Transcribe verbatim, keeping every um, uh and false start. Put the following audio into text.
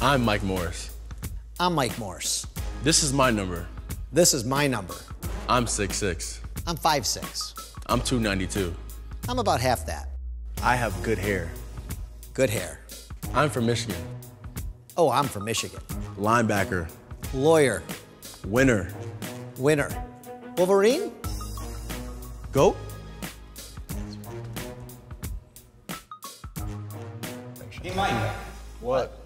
I'm Mike Morse. I'm Mike Morse. This is my number. This is my number. I'm six six. I'm five six. I'm two ninety-two. I'm about half that. I have good hair. Good hair. I'm from Michigan. Oh, I'm from Michigan. Linebacker. Lawyer. Winner. Winner. Wolverine? Goat? Hey, Mike. What?